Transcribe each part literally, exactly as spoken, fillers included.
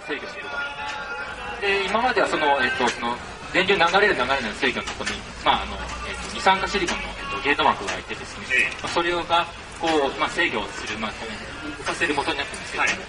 制御することで、今まではその、えっと、その電流流れる流れない制御のところに、まああのえっと、二酸化シリコンの、えっと、ゲート膜がいてですね、まあ、それがこう、まあ、制御する、まあ、浮かせる元になってるんですけども、はい、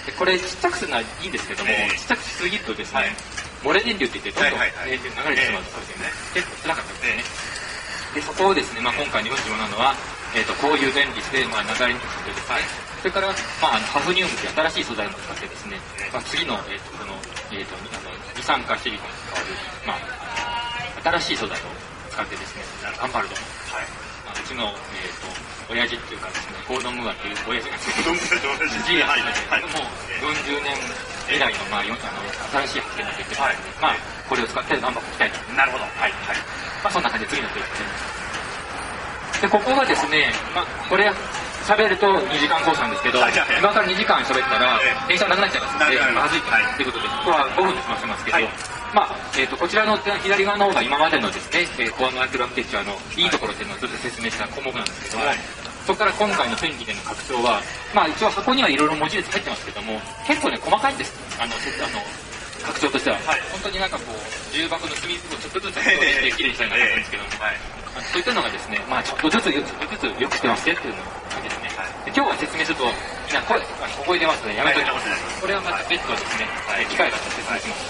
でこれちっちゃくするのはいいんですけども、えー、ちっちゃくしすぎるとですね、はい、漏れ電流っていってどんどん電流流れてしまうとかですね、結構辛かったですね。でそこをですね、まあ、今回のよんじゅうごなのは、えー、とこういう原理で、まあ、流れにくくてですね、はい、それから、まあ、ハフニウムという新しい素材も使ってですね、まあ、次の、えー、とこの、えー、とあの二酸化シリコンに変わる、まあ、新しい素材を使ってですね、頑張ると。はい、まあ、うちの、えー、と親父っていうかですね、ゴードン・ムーアっていう親父がついてるじいやなんですけども、よんじゅうねん以来の、まあ、あの新しい発見ができてますので、はい、まあ、これを使って頑張っていきたいと。なるほど。はい。はい。まあ、そんな感じで次のページですね。で、ここがですね、まあ、これ、喋るとにじかんコースなんですけど、今からにじかん喋ったら、電車なくなっちゃいますので、まずいということで、ここはごふんで済ませますけど、はい、まあ、えっと、こちらの左側の方が今までのですね、コアのアクロアーキテクチャのいいところっていうのをずっと説明した項目なんですけども、はい、そこから今回のペンギでの拡張は、まあ一応箱にはいろいろ文字列入ってますけども、結構ね、細かいんです。あの、あの拡張としては、はい、本当になんかこう、重箱の隅っこをちょっとずつ拡張してきれいにしたいなと思うんですけども、はい、そういったのがですね、まあちょっとずつ、ちょっとずつ良くしてますねっていうの感じですね。はい、で今日は説明すると、みんなこれ、ここに出ますのでやめといてます。はい、これはまた別途ですね、はい、機械が説明します。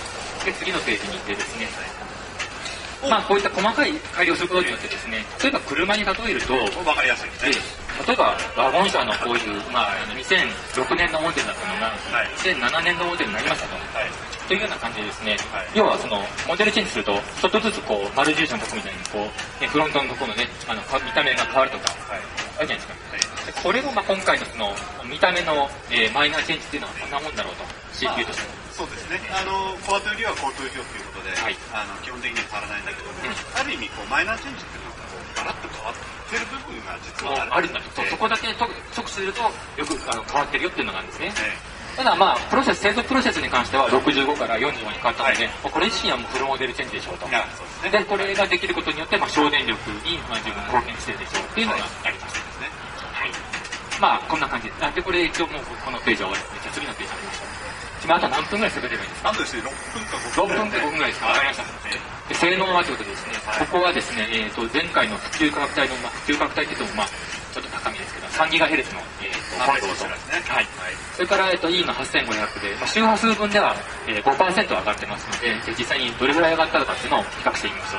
で、次のページに行ってですね、まあこういった細かい改良することによってですね、例えば車に例えると、 わかりやすいですね。 例えばワゴン車のこういう、まあ、にせんろくねんのモデルだったのが、はい、にせんななねんのモデルになりましたと。はい、というような感じでですね、はい、要はそのモデルチェンジすると、ちょっとずつこう、丸十字のとこみたいにこう、ね、フロントのところのね、あの見た目が変わるとか、はい、あるじゃないですか。はい、でこれもまあ今回のその見た目の、えー、マイナーチェンジっていうのはこんなもんだろうと、シーピーユー としても。 そうですね。あの、コアというよりはコアというよっていうことで、はい、あの基本的には変わらないんだけども、うん、ある意味こうマイナーチェンジっていうのはこうガラッと変わってる部分が実はあるんだと。そこだけ直視するとよくあの変わってるよっていうのがあるんですね。ええ、ただまあプロセス製造プロセスに関してはろくじゅうごからよんじゅうごに変わったので、はい、これ自身はもうフルモデルチェンジでしょうと。そうですね、でこれができることによってまあ省電力にまあ十分貢献してるでしょうっていうのがありました。はい、はい、まあこんな感じで、でこれ一応もうこのページは終わりですね。じゃあ次のページになりました。今あと何分ぐらい喋ればいいですか？ あとですね、ろっぷんかごふん。 ろっぷんかごふんぐらいですか？わかりました。で性能はということでですね、はい、ここはですね、えー、と前回の普及価格帯の、まあ、普及価格帯って言ってもまあちょっと高めですけど、さんギガヘルツの、えー、とコントロールと、ね、はい、それから、えー、と E のはっせんごひゃくで、まあ、周波数分では、えー、ごパーセント 上がってますので、実際にどれぐらい上がったのかっていうのを比較してみまし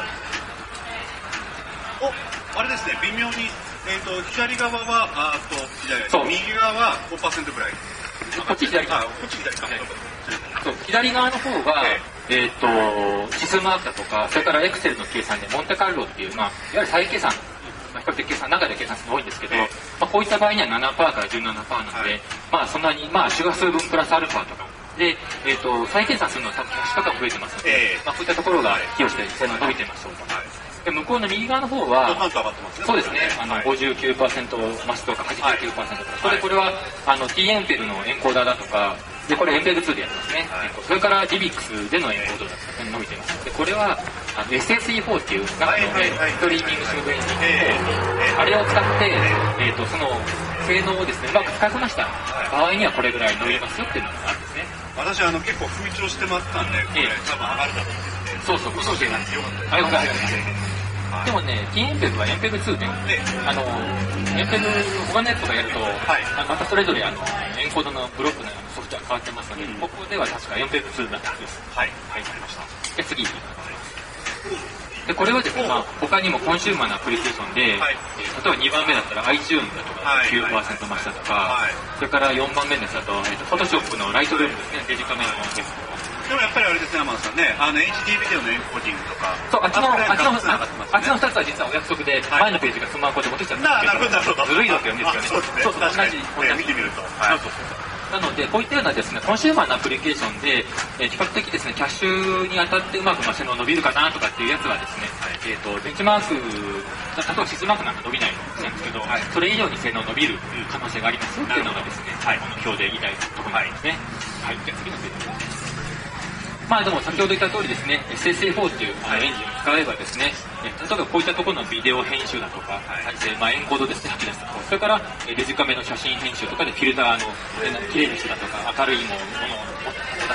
ょう。 お、あれですね、微妙に、えー、と左側はあーと左右側は ごパーセント ぐらい。 こっち左か。 あ、こっち左か。 そう左側の方が、えー、と指数マークだとか、それからエクセルの計算でモンテカルロっていう、まあ、いわゆる再計算、まあ、比較的計算中で計算するの多いんですけど、まあ、こういった場合には ななパーセント から じゅうななパーセント なので、はい、まあそんなに、まあ周波数分プラスアルファとかで、えー、と再計算するのは多分キャッシュ価格増えてますので、えーまあ、こういったところが寄与して性能伸びてますと。はい、で向こうの右側の方は、そうですね、あの ごじゅうきゅうパーセント 増しとか はちじゅうきゅうパーセント とか、それでこれはあの T エンペルのエンコーダーだとか、でこれエンペルツーでやってますね。はい、それからジビックスでのエンコードだとか伸びてます。でこれはあの エスエスイーフォー っていう中の、ね、ストリーミングスムーブエンジン、えー、あれを使って、えー、とその性能をですねうまく使いこなした場合にはこれぐらい伸びますよっていうのがあるんですね。 私あの結構吹聴してもらったんで、これ、えー、多分上がるだろうって。 そうそう、嘘じゃない。あれよかったですね。でもね、T エンペルはエンペルツーで、あの、エンペル他のやつとかやると、はい、またそれぞれあのエンコードのブロックのソフトは変わってますので、うん、ここでは確かエンペルツーだったんです。はい、はい、わかりました。で、次。で、これはですね、まあ、他にもコンシューマーのアプリケーションで、はい、えー、例えばにばんめだったら iTunes だとか きゅうパーセント 増したとか、はい、それからよんばんめですだと、えーと、Photoshop のライトルームですね、デジカメの方です。 でもやっぱりあれですね、天野さんね、あの エイチディー ビデオのエンコーディングとか、 そう、あっちの、あっちの、あっちのふたつは実はお約束で、前のページがスマホで持ってきちゃったんですけど、なるほど、ずるいぞって言うんですよね。そうそう、同じ、同じ。見てみると。そうそうそう。なので、こういったようなですね、コンシューマーのアプリケーションで、えー、比較的ですね、キャッシュに当たってうまく性能伸びるかなとかっていうやつはですね、はい、えっ、ー、と、ベンチマーク、例えばシスマークなんか伸びないんですけど、はい、それ以上に性能伸びる可能性がありますよっていうのがですね、はい、この表で言いたいところなんですね。はい、じゃあ次のページです。まあでも先ほど言った通りですね、エスエスエーフォー っていうあのエンジンを使えばですね、例えばこういったところのビデオ編集だとか、はい、まあ、エンコードですね、吐き出すとか、それからデジカメの写真編集とかでフィルターの綺麗な人だとか、明るいものを持ったものだとか、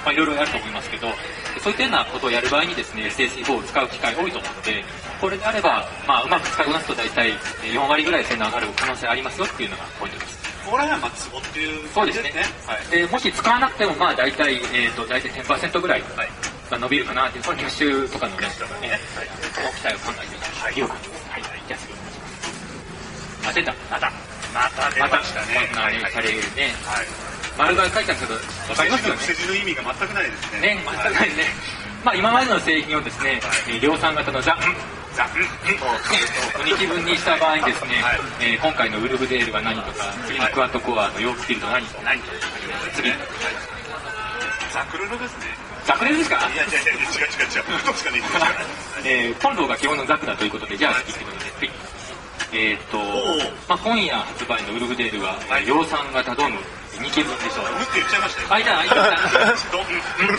まあ、いろいろやると思いますけど、そういったようなことをやる場合にですね エスエスイーフォー を使う機会多いと思うので、これであれば、まあ、うまく使いこなすと大体よん割ぐらい性能上がる可能性ありますよっていうのがポイントです。 ここら辺はまあツボっていうそうですね。はい、でもし使わなくてもまあ大体、えー、と大体 じゅっパーセント ぐらいが伸びるかなっていう、そのキャッシュとかのね、ね、はい、その期待を考えているという感じです。はい、じゃあ次お願いします。あ、出た、また。 また出ましたね。 こんなね、されるね。はい。丸が書いてあるけど、わかりますよね。 数字の意味が全くないですね。 ね、全くないね。まあ今までの製品をですね、量産型のザ・ン、ザ・ン、にきぶんにした場合にですね、え今回のウルフデールが何とか、次のクワッドコアのヨークフィールド何とか、何とか、次。 ザクルルですね。 ザクレルですか？ いやいやいや、違う違う違う。どうしかね。 えー、本堂が基本のザクだということで、じゃあ次ってことで、えーっと、まあ今夜発売のウルフデールは、量産型ドームにきぶんでしょう。 うって言っちゃいましたよ。 あ、いた、いた、いた。ドン、うん。はい。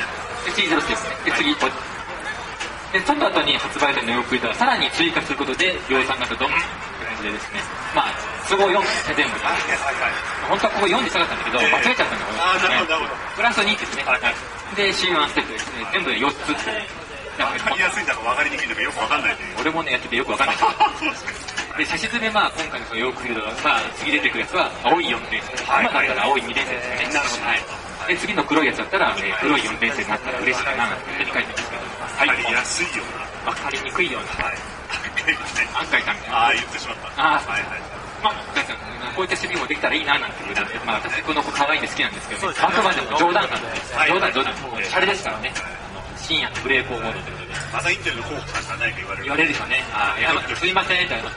で、次ゼロスですね。で、次、こで、その後に発売日のヨークフィールドはさらに追加することで、量産型ドンって感じでですね、まあ、都合よんですね、全部。本当はここよんでしたかったんだけど、間違えちゃったんだああ、なるほど、なるほど。 プラスにですね。で、シーワンステップですね。全部でよっつって。 分かりやすいんだか分かりにくいんだかよく分かんないで。 俺もね、やっててよく分かんないで。で、差し詰め、まあ、今回のそのヨークフィールドが、まあ、次出てくるやつは、青いよん連戦。今だったら青いに連戦ですね。 なるほど。はい。 で、次の黒いやつだったら、えー、黒いよん連戦になったら嬉しいかな、なんて書いてますけど。 分かりやすいような。分かりにくいような。はい。案外さんみたいな。 ああ、言ってしまった。 ああ、はいはい。まあ、こういった守備もできたらいいななんていう、まあ、私この子可愛いんで好きなんですけど、あくまでも冗談なので、冗談冗談、シャレですからね。深夜ブレーコーモードということで。 またインテルの候補さんから何か言われる。 言われるでしょうね。ああ、やばい、すいません、みたいな。はい、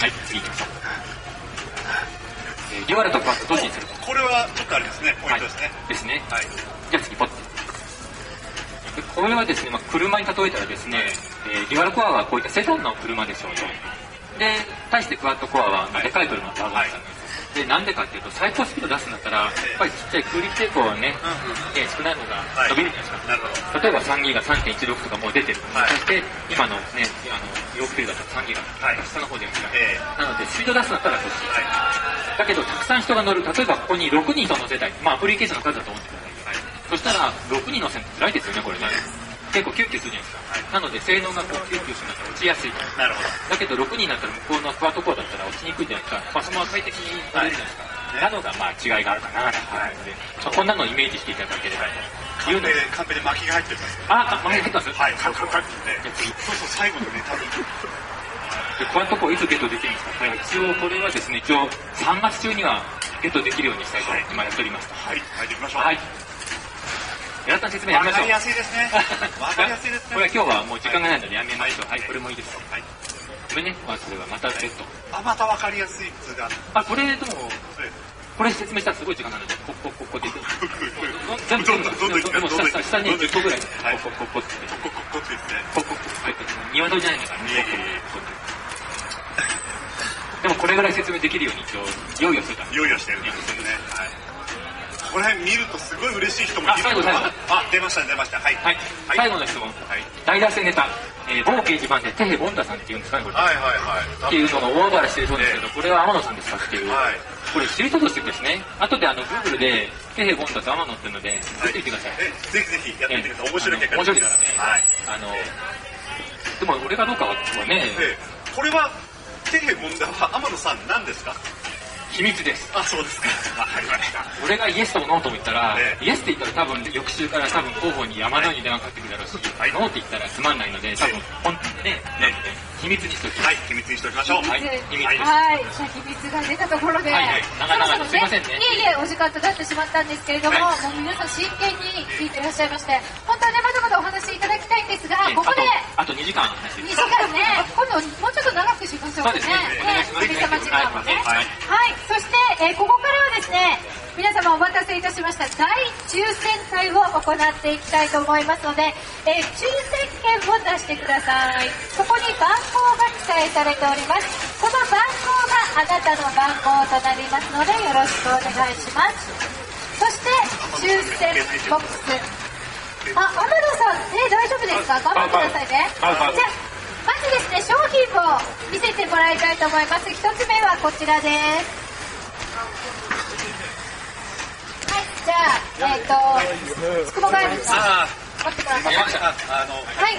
次行きましょう。デュアルとクワッドどっちにするか。 これはちょっとあれですね、ポイントですね。 ですね。はい。じゃあ次、ポッて。これはですね、まあ、車に例えたらですね、えー、デュアルコアはこういったセダンの車でしょうと。で、対してクワッドコアは、まあ、でかい車のワゴン車なんです。で、なんでかっていうと、最高スピード出すんだったら、やっぱりちっちゃい空力抵抗はね、うん、少ないのが伸びるじゃないですか。例えばさんギガ、さんてんいちろくとかもう出てる。はい、そして、今のね、あの、ヨークフィールドだとさんギガ、はい、下の方でやるから、えー、なので、スピード出すんだったらこっち。はい、だけど、たくさん人が乗る。例えばここにろくにんと乗せたい。まあ、アプリケーションの数だと思ってください。はい、そしたら、ろくにん乗せるの辛いですよね、これね。結構キュッキュするじゃないですか。はい、なので性能がこうキュッキュするんだったら落ちやすい。なるほど。だけどろくにんだったら向こうのクワッドコアだったら落ちにくいじゃないですか。まあそのまま快適に乗れるじゃないですか。はい、なのがまあ違いがあるかななんていうので、はい、こんなのをイメージしていただければというので。 カンペで巻きが入ってます。 あ、巻きが入ってます。 はい、カンカンカンってね。そうそう、最後のネタに。 でクワッドコアいつゲットできるんですか。一応これはですね、一応さんがつ中にはゲットできるようにしたいと今やっております。 はい、はい、できましょう。はい。 皆さん説明やめましょう。 わかりやすいですね。わかりやすいですね。 これは今日はもう時間がないのでやめましょう。はい、これもいいですよ。はい。ごめんね、まあそれはまたセット。 あ、またわかりやすい図が。 あ、これでも、これ説明したらすごい時間なので、ここ、ここで。全部、全部、全部、でも下、下にじゅっこぐらい。ここ、ここって。 ここ、ここって言って。 ここ、ここって。鶏じゃないんだからね。でもこれぐらい説明できるように一応、用意をするために。 用意をしてるんですね。はい。これ見るとすごい嬉しい人もいる。 最後、最後。 あ、出ました、出ました。はい。 はい。最後の質問。はい。大脱線ネタ。えー、某掲示板でテヘボンダさんって言うんですかね、これ。 はいはいはい。 っていうのが大暴れしてるそうですけど、これは天野さんですかっていう。はい。これ知る人としてですね、後であの、Google でテヘボンダと天野っていうので、出てみてください。 え、ぜひぜひやってみてください。面白い結果面白いからね。はい。あの、でも俺がどうかはね。 これは、テヘボンダは天野さん何ですか？ 秘密です。 あ、そうですか。わかりました。 俺がイエスとノーとも言ったら、ええ、イエスって言ったら多分翌週から多分広報に山のように電話かかってくるだろうし、はい、ノーって言ったらつまんないので、多分本当にね、なので秘密にしておきます。はい、秘密にしておきましょう。はい、秘密です。 はい、じゃあ秘密が出たところで、はいはい、 長々とすいませんね。 いえいえ、お時間となってしまったんですけれども、はい、もう皆さん真剣に聞いていらっしゃいまして、本当はね、まだまだお話しいただきたいんですが、ね、ここで、 あとにじかん。 にじかんね、今度もうちょっと長くしましょうね。ね、お客様時間もね。はい、そして、えーここからはですね、皆様お待たせいたしました大抽選会を行っていきたいと思いますので、えー、抽選券を出してください。ここに番号が記載されております。この番号があなたの番号となりますのでよろしくお願いします。そして抽選ボックス、あ、天野さん、ね、大丈夫ですか？頑張ってくださいね。じゃあまずですね、商品を見せてもらいたいと思います。一つ目はこちらです。はい、じゃあえっとつくもがあるんです。 あ持ってください。 あのはい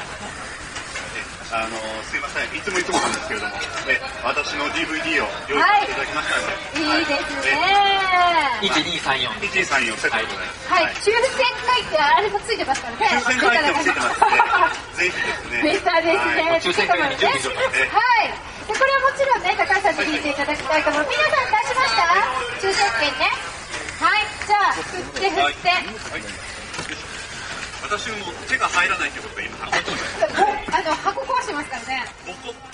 あのすいません、いつもいつもなんですけれども、え私の ディーブイディー を用意していただきましたので、 いいですね。 いちにさんよんいちにさんよんセットでございます。 はい、抽選会ってあれもついてますからね。 抽選会ってもついてますので、ぜひですね。 ベタですね。 抽選会に準備しとかね。 はい。でこれはもちろんね、高橋さんに聞いていただきたいと思う。皆さん出しました？抽選券ね。はい、じゃあ振って振って。はい私も手が入らないということで今箱あの箱壊してますからね。 箱